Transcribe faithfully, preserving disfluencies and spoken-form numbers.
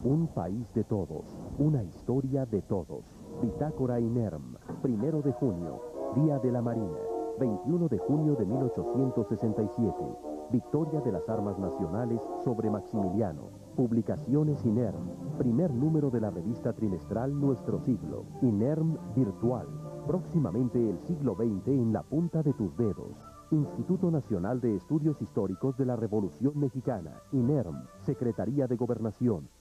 Un país de todos, una historia de todos. Bitácora INERM, primero de junio, Día de la Marina, veintiuno de junio de mil ochocientos sesenta y siete. Victoria de las armas nacionales sobre Maximiliano. Publicaciones INERM, primer número de la revista trimestral Nuestro Siglo. INERM Virtual. Próximamente el siglo veinte en la punta de tus dedos. Instituto Nacional de Estudios Históricos de la Revolución Mexicana. INERM, Secretaría de Gobernación.